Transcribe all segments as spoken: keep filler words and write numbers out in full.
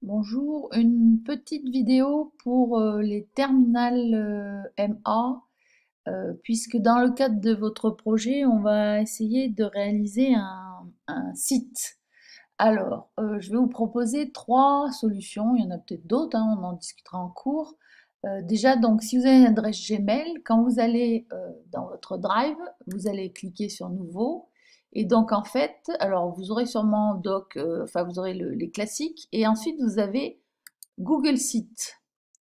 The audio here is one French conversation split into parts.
Bonjour, une petite vidéo pour euh, les terminales euh, M A, euh, puisque dans le cadre de votre projet, on va essayer de réaliser un, un site. Alors, euh, je vais vous proposer trois solutions, il y en a peut-être d'autres, hein, on en discutera en cours. Euh, déjà, donc, si vous avez une adresse Gmail, quand vous allez euh, dans votre Drive, vous allez cliquer sur Nouveau. Et donc, en fait, alors vous aurez sûrement Doc, euh, enfin, vous aurez le- les classiques, et ensuite vous avez Google Sheet.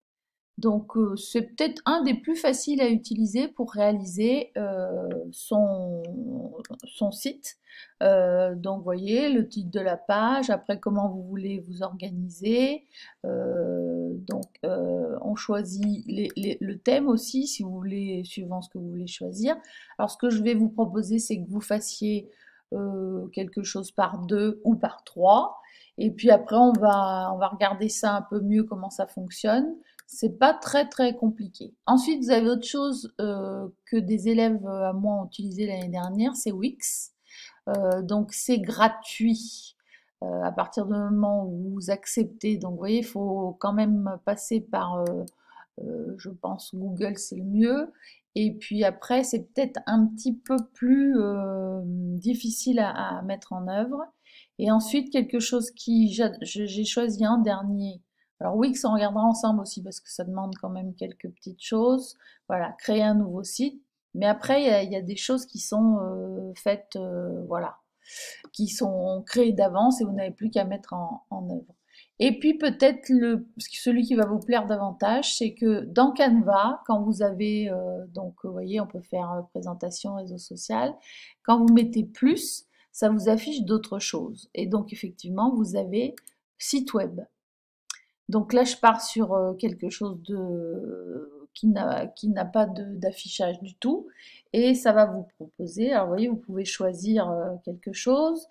Donc, euh, c'est peut-être un des plus faciles à utiliser pour réaliser euh, son, son site. Euh, donc, vous voyez le titre de la page, après comment vous voulez vous organiser. Euh, donc, euh, on choisit les- les- le thème aussi, si vous voulez, suivant ce que vous voulez choisir. Alors, ce que je vais vous proposer, c'est que vous fassiez euh, quelque chose par deux ou par trois. Et puis après, on va, on va regarder ça un peu mieux, comment ça fonctionne. C'est pas très très compliqué. Ensuite, vous avez autre chose euh, que des élèves euh, à moi ont utilisé l'année dernière, c'est Wix. Euh, donc c'est gratuit euh, à partir du moment où vous acceptez. Donc vous voyez, il faut quand même passer par, euh, euh, je pense, Google, c'est le mieux. Et puis après, c'est peut-être un petit peu plus euh, difficile à, à mettre en œuvre. Et ensuite, quelque chose qui j'ai choisi en dernier. Alors Wix, on regardera ensemble aussi parce que ça demande quand même quelques petites choses. Voilà, créer un nouveau site. Mais après, il y a, il y a des choses qui sont euh, faites, euh, voilà, qui sont créées d'avance et vous n'avez plus qu'à mettre en, en œuvre. Et puis peut-être le, celui qui va vous plaire davantage, c'est que dans Canva, quand vous avez, euh, donc vous voyez, on peut faire euh, présentation, réseau social, quand vous mettez plus, ça vous affiche d'autres choses. Et donc effectivement, vous avez site web. Donc là, je pars sur euh, quelque chose de qui n'a qui n'a pas de- d'affichage du tout, et ça va vous proposer. Alors, vous voyez, vous pouvez choisir euh, quelque chose.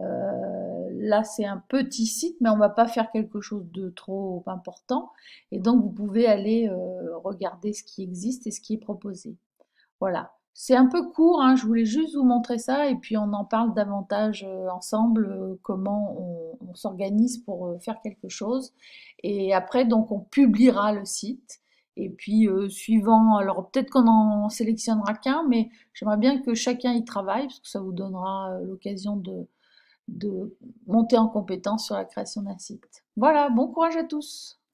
Euh, là, c'est un petit site, mais on va pas faire quelque chose de trop important, et donc vous pouvez aller euh, regarder ce qui existe et ce qui est proposé. Voilà. C'est un peu court, hein, je voulais juste vous montrer ça et puis on en parle davantage euh, ensemble, euh, comment on, on s'organise pour euh, faire quelque chose. Et après, donc, on publiera le site. Et puis, euh, suivant, alors peut-être qu'on en sélectionnera qu'un, mais j'aimerais bien que chacun y travaille, parce que ça vous donnera euh, l'occasion de, de monter en compétence sur la création d'un site. Voilà, bon courage à tous!